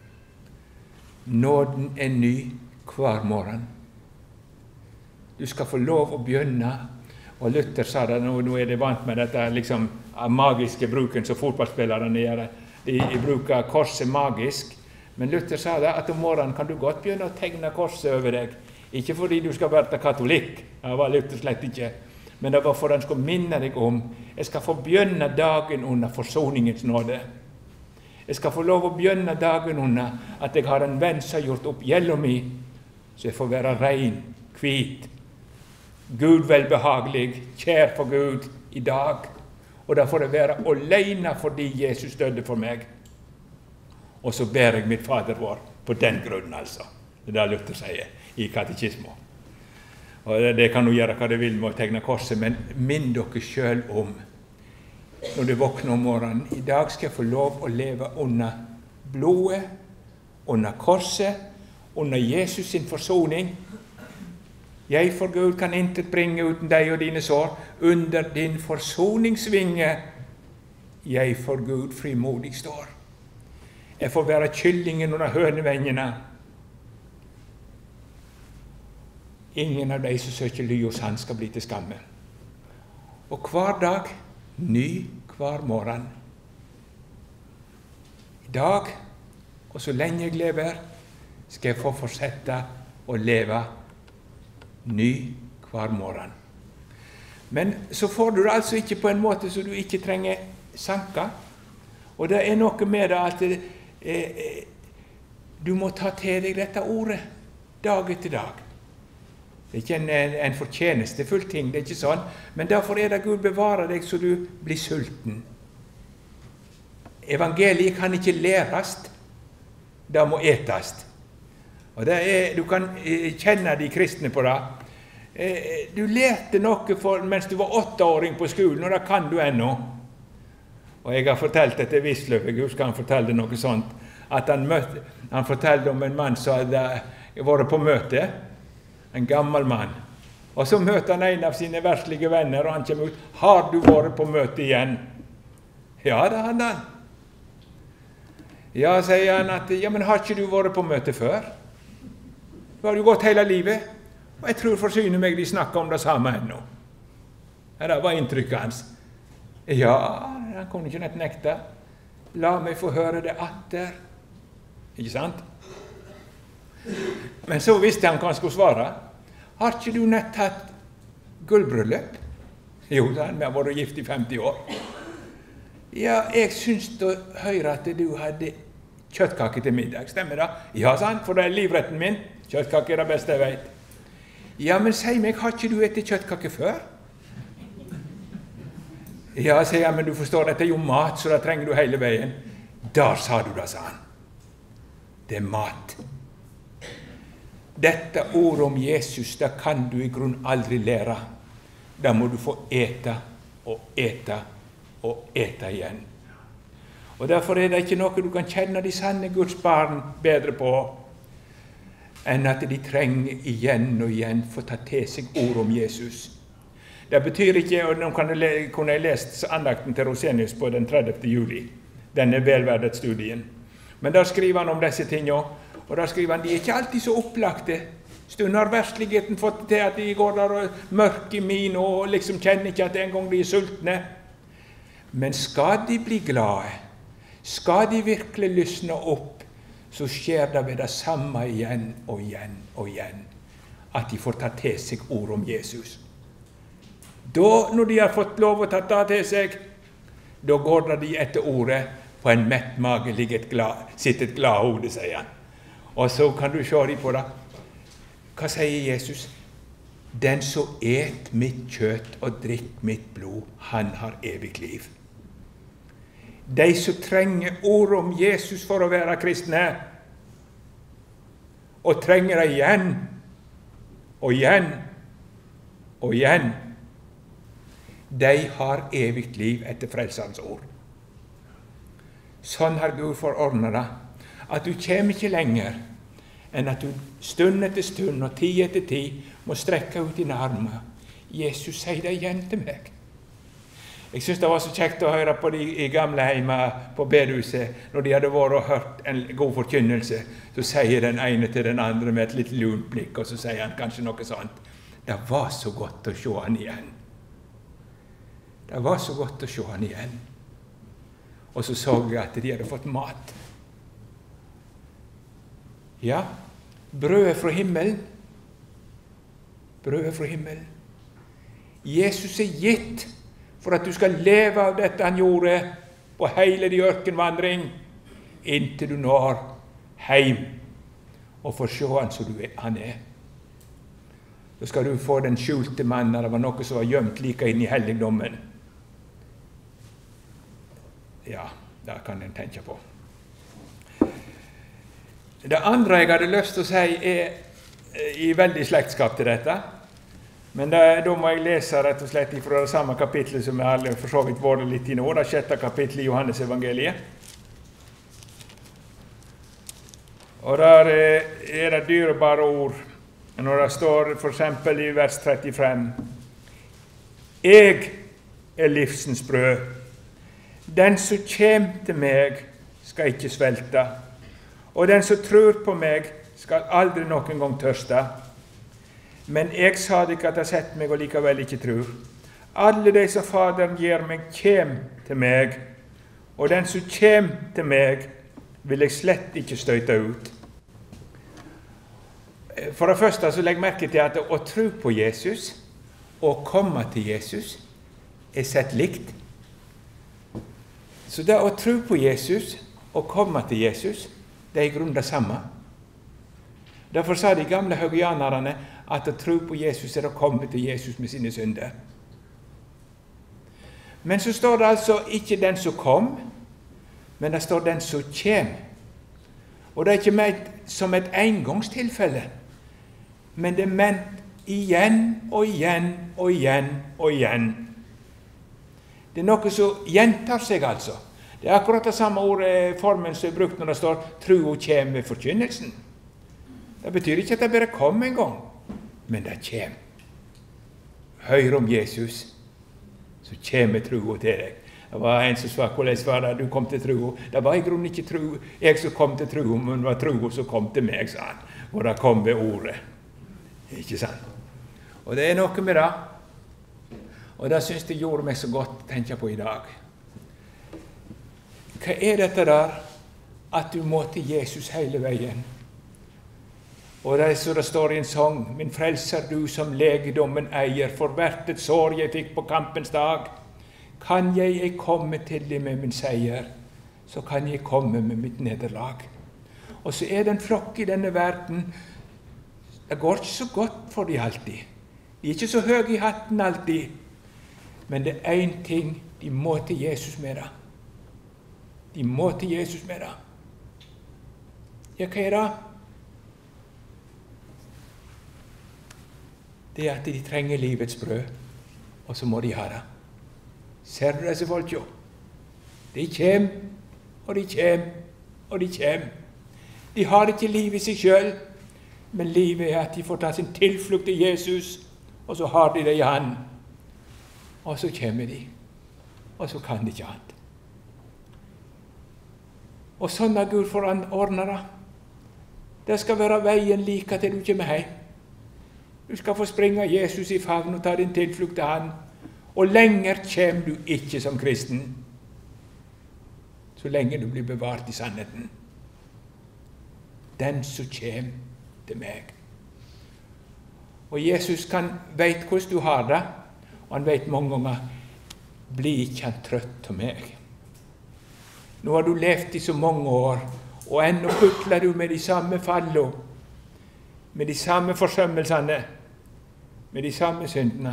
Speaker 1: Nåden er ny hver morgen. Du skal få lov å begynne, og Luther sa det, nå, nå er det vant med dette liksom, magiske bruken som fotballspillerne gjør. De, de bruker korset magisk, men Luther sa det at om morgenen kan du godt begynne å tegne korset over deg. Ikke fordi du skal være katolikk, det var Luther slett ikke, men det var for at han skulle minne deg om, jeg skal få begynne dagen under forsoningens nåde. Jeg skal få lov å begynne dagen under at jeg har en venn som har gjort opp gjelden min, så jeg får være rein, hvit, Gud velbehagelig, kjær for Gud i dag, og da får jeg være alene fordi Jesus døde for meg. Og så ber jeg mitt Fader vår på den grunnen, altså. Det er det Luther sier i katekismo. Og det, det kan du gjøre hva du vil med å tegne korset, men minn dere selv om, når du våkner om morgenen, i dag skal jeg få lov å leve under blodet, under korset, under Jesus sin forsoning. Jeg for Gud kan intet bringe uten deg og dine sår. Under din forsoningsvinge, jeg for Gud frimodig står. Jeg får være kyllingen under hønevengene. Ingen av de som søker ly hos han skal bli til skamme. Og hver dag, ny hver morgen. I dag, og så lenge jeg lever, skal jeg få fortsette å leve ny hver morgen. Men så får du det altså ikke på en måte så du ikke trenger sanka. Og det er noe med det at det, eh, du må ta til deg dette ordet dag etter dag. Det er ikke en, en fortjenestefull ting, det er ikke sånn. Men derfor er det Gud bevarer deg så du blir sulten. evangeliet kan ikke lærast, det må etast. Og det er, du kan kjenne de kristne på det. Du lærte noe for, mens du var åtteåring på skolen, og det kan du ennå. Og jeg har fortalt det til Wisløff, jeg husker han fortalte noe sånt, at han, møtte, han fortalte om en mann som hadde vært på møte, en gammel mann. Og så møter han en av sine verslige venner, og han kommer ut, har du vært på møte igjen? Ja, det hadde han. Ja, sier han, at, ja, men har ikke du vært på møte før? Du har jo gått hele livet, og jeg tror forsyner meg de snakker om det samme ennå. Ja, det var inntrykket hans. Ja, han kunne ikke nett nekte. La meg få høre det atter. Ikke sant? Men så visste han hva han skulle svare. Har ikke du nett hatt gullbryllup? Jo, da, vi har vært gift i femti år. Ja, jeg syns å høre at du hadde kjøttkake til middag. Stemmer det? Ja, sant, for det er livretten min. Kjøttkake er det beste jeg vet. Ja, men si meg, har ikke du etter kjøttkake før? Ja, sier jeg, men du forstår, dette er jo mat, så da trenger du hele veien. Der sa du det, sa han. Det er mat. Dette ordet om Jesus, det kan du i grunn aldri lære. Da må du få ete og ete og ete igjen. Og derfor er det ikke noe du kan kjenne de sanne Guds barn bedre på, enn at de trenger igjen og igjen få ta til seg ord om Jesus. Det betyr ikke, og nå kunne jeg lest andakten til Rosenius på den tredjete juli, denne velverdet studien. Men der skriver han om disse tingene, og der skriver han, de er ikke alltid så opplagte. Stund har versligheten fått til at de går der og mørk i min, og liksom kjenner ikke at en gang de er sultne. Men skal de bli glade, skal de virkelig lysne opp, så skjer det ved det samme igjen og igjen og igjen, at de får ta til seg ord om Jesus. Da, når de har fått lov å ta det til seg, da går de etter ordet, på en mett mage ligger et glad, sitter et glad hode, sier han. Og så kan du se de på det. Hva sier Jesus? Den som et mitt kjøtt og drikk mitt blod, han har evig liv. De som trenger ord om Jesus for å være kristne, og trenger det igjen, og igjen, og igjen, de har evig liv etter frelserens ord. Sånn har Gud forordnet det, at du kommer ikke lenger enn at du stund etter stund og tid etter tid må strekke ut dine armer. Jesus sier det igjen til meg. Jeg synes det var så kjekt å høre på de i gamle heimer på bedehuset, når de hadde vært og hørt en god forkynnelse, så sier den ene til den andre med et litt lunt blikk, og så sier han kanskje noe sånt. Det var så godt å se han igjen. Det var så godt å se han igjen. Og så så jeg at de hadde fått mat. Ja, brødet fra himmelen. Brødet fra himmelen. Jesus er gitt for at du skal leve av dette han gjorde på hele din ørkenvandring, inntil du når hjem og får se han som du er, han er. Da skal du få den skjulte mannen, det var noe som var gjemt like inn i helligdommen. Ja, det kan en tenke på. Det andre jeg hadde lyst til å si er i veldig slektskap til dette, men det, da må jeg lese rett og slett fra det samme kapitlet som jeg har for så vidt vært litt i nå, det sjette kapitlet i Johannes evangeliet. Og der er det dyrebare ord, når det står for eksempel i vers trettifem, «Jeg er livsens brød. Den som kommer til meg skal ikke svelte, og den som tror på meg skal aldri noen gang tørste. Men jeg sa dere at har sett meg og likevel ikke tror. Alle de som Faderen gir meg, kjem til meg, og den som kjem til meg, vil jeg slett ikke støyte ut. For det første så legg merke til at å tro på Jesus og komme til Jesus er sett likt. Så det å tro på Jesus og komme til Jesus, det er i grunnen det samme. Derfor sa de gamle haugianerne at å tro på Jesus er å komme til Jesus med sine synder. Men så står det altså ikke den som kom, Men det står den som kjem. Og det er ikke ment som et engangstilfelle, men det er ment igjen og igjen og igjen og igjen. Det er noe som gjentar seg, altså. Det er akkurat det samme ordet, formen som er brukt når det står «tro kjem ved forkynnelsen». Det betyr ikke at det bare kom en gang, men det kjem. Hør om Jesus, så kommer tro til deg. Det var en som svarer, hvordan var det du kom til tro? Det var i grunnen ikke tro, jeg som kom til tro, men det var tro som kom til meg, sa han. Og det kom ved ordet. Ikke sant? Og det er noe med det. Og det synes jeg gjorde meg så godt å tenke på i dag. Hva er dette der? At du må til Jesus hele veien. Og det er så det står i en sang, min frelser du som legedommen eier, for hvert et sår jeg fikk på kampens dag. Kan jeg jeg komme til deg med min seier, så kan jeg komme med mitt nederlag. Og så er det en flokk i denne verden, det går ikke så godt for de alltid. De er ikke så høye i hatten alltid. Men det er en ting, de må til Jesus med det. De må til Jesus med det. Ja, hva er det? Det er at de trenger livets brød, og så må de ha det. Ser du disse folk jo? De kjem, og de kjem, og de kjem. De har ikke liv i seg selv, men livet er at de får ta sin tilflukt til Jesus, og så har de det i han. Og så kommer de, og så kan de ikke annet. Og sånn har Gud forordnet det. Det skal være veien like til du kommer hjem. Du skal få springe Jesus i favn og ta din tilflukt til han. Og lenger kommer du ikke som kristen, så lenge du blir bevart i sannheten. Den som kommer til meg. Og Jesus kan vet hvordan du har det, og han vet mange ganger, blir ikke han trøtt av meg. Nå har du levd i så mange år, og ennå putler du med de samme fallene, med de samme forsømmelsene, med de samme syndene.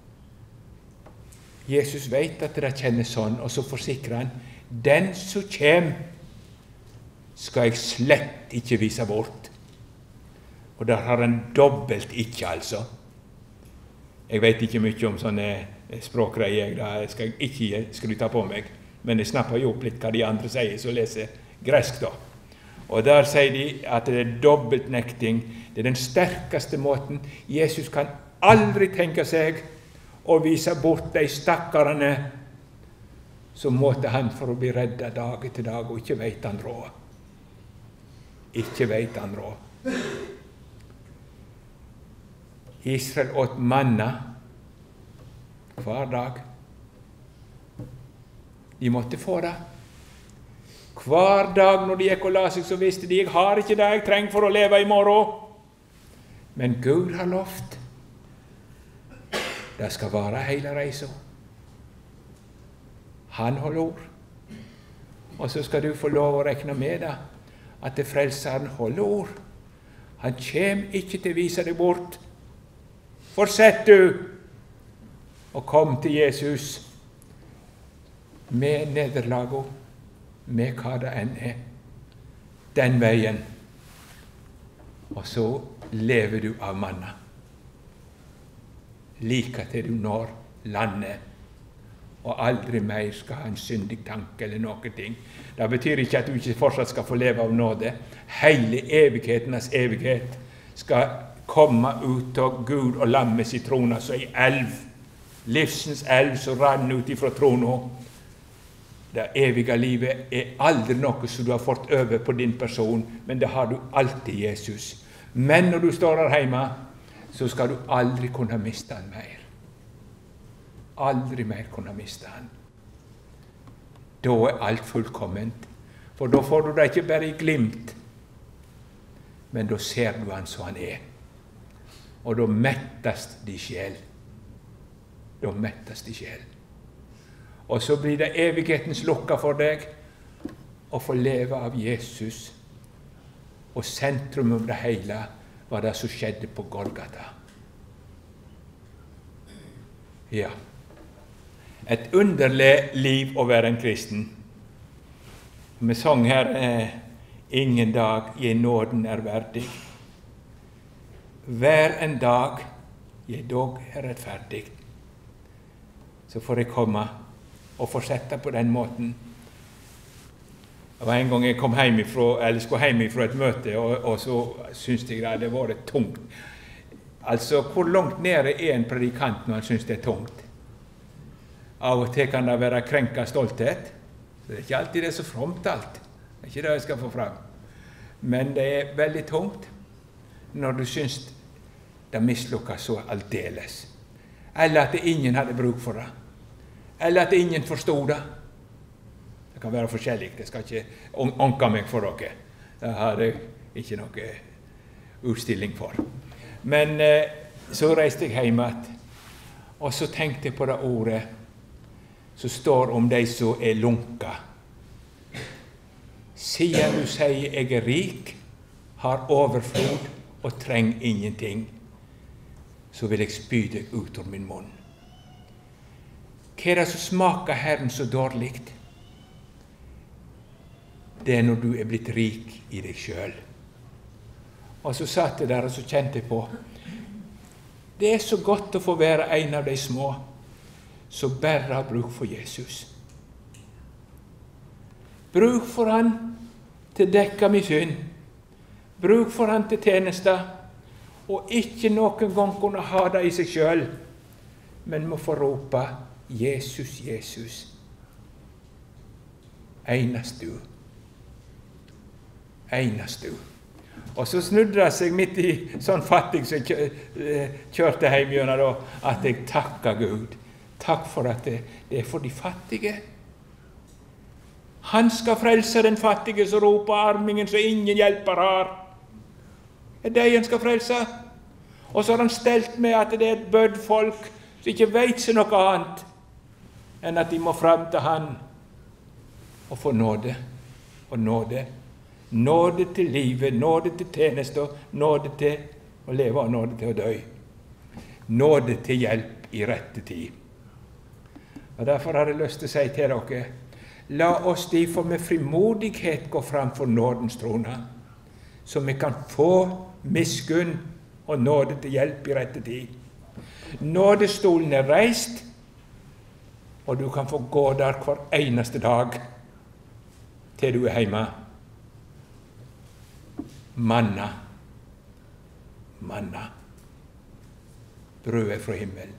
Speaker 1: Jesus vet at det kjennes sånn, og så forsikrer han, den som kommer, skal jeg slett ikke vise bort. Og der har han dobbelt ikke, altså. Jeg vet ikke mye om sånne språkgreier, det skal jeg ikke skryte på meg, men jeg snapper jo opp litt hva de andre sier, så leser gresk da. Og der sier de at det er dobbeltnekting, det er den sterkeste måten. Jesus kan aldri tenke seg å vise bort de stakkarene som måtte han for å bli reddet dag etter dag, og ikke vet han råd. Ikke vet han råd. Israel åt manna hver dag. De måtte få det. Hver dag når de gikk og la seg, så visste de, jeg har ikke det jeg trenger for å leve i morgen. Men Gud har lovt. Det skal være hele reisen. Han holder ord. Og så skal du få lov å rekne med det, at det frelseren holder ord. Han kommer ikke til å vise deg bort. Fortsett du, og kom til Jesus med nederlaget, med hva det enn er, den veien. Og så lever du av manna. Like til du når landet, og aldri mer skal ha en syndig tanke eller noe ting. Det betyr ikke at du ikke fortsatt skal få leve av nåde. Hele evighetens evighet skal komme ut av Gud og lammet sin trona, så i elv, livsens elv som rann ut ifra trona. Det evige livet er aldri noe som du har fått over på din person, men det har du alltid Jesus. Men når du står her hjemme, så skal du aldri kunne miste han mer. Aldri mer kunne miste han. Da er alt fullkomment, for da får du det ikke bare i glimt, men da ser du han som han er. Og da mettes de sjel. Da mettes de sjel. Og så blir det evighetens lukka for deg å få leve av Jesus. Og sentrum om det hele var det som skjedde på Golgata. Ja. Et underlig liv å være en kristen. Og vi sang her eh, ingen dag jeg nåden er verdig. Hver en dag jeg dog er rettferdig. Så får jeg komme og fortsette på den måten. Det var en gang jeg kom hjem ifra, eller skulle hjem ifra et møte, og, og så syntes jeg det var det tungt. Altså, hvor langt nede er en predikant når han synes det er tungt? Av og til kan det være krenka stolthet. Det er ikke alltid det er så fromt alt. Det er ikke det jeg skal få fram. Men det er veldig tungt når du synes det mislukkes så aldeles. Eller at ingen hadde bruk for det. Eller at ingen forstod det. Det kan være forskjellig, det skal ikke anke meg for dere. Det har jeg ikke noe utstilling for. Men eh, så reiste jeg hjem igjen, og så tenkte jeg på det ordet som står om de som er lunka. Siden du sier jeg er rik, har overflod og trenger ingenting, så vil jeg spy deg ut av min munn. Hva er det som smaker Herren så dårlig? Det er når du er blitt rik i deg selv. Og så satt jeg der og så kjente jeg på. Det er så godt å få være en av de små som bare har bruk for Jesus. Bruk for han til dekka min synd. Bruk for han til tjeneste. Og ikke noen gang kunne ha det i seg selv, men må få rope Jesus, Jesus. Eneste du. Eneste du. Og så snudde det seg midt i sånn fattig som jeg kjørte hjem gjennom da, at jeg takker Gud. Takk for at det, det er for de fattige. Han skal frelse den fattige som roper armingen så ingen hjelper har. Det er det han skal frelse. Og så har han stelt med at det er et bøddfolk som ikke vet seg noe annet enn at de må frem til han og få nåde og nåde. Nåde til livet, nåde til tjeneste, nåde til å leve og nåde til å dø. Nåde til hjelp i rette tid. Og derfor har jeg lyst til å si til dere, la oss derfor med frimodighet gå fram for nådens trone, så vi kan få miskunn og nåde til hjelp i rette tid. Nådestolen er reist, og du kan få gå der hver eneste dag til du er hjemme. Manna, manna, brødet fra himmelen.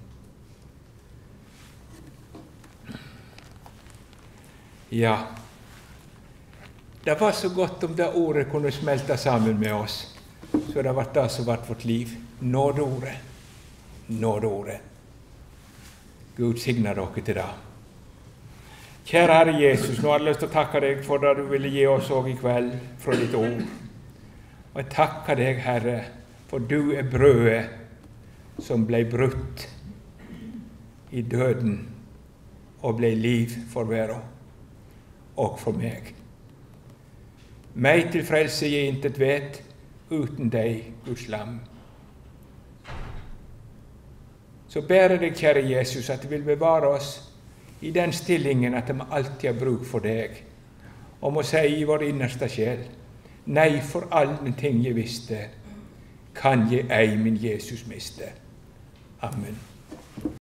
Speaker 1: Ja, det var så godt om det ordet kunne smelte sammen med oss, så det var det som var vårt liv. Nådeordet, nådeordet. Gud signer dere til det. Kjære Herre Jesus, nå har jeg lyst til å takke deg for det du ville gi oss også i kveld fra ditt ord. Og jeg takker deg, Herre, for du er brødet som ble brutt i døden og ble liv for verden og for meg. Meg til frelse jeg intet vet, uten deg, Guds lam. Så ber jeg deg, kjære Jesus, at du vil bevare oss i den stillingen at vi alltid har bruk for deg, og må si i vår innerste sjel, nei, for alle ting jeg visste, kan jeg ei min Jesus miste. Amen.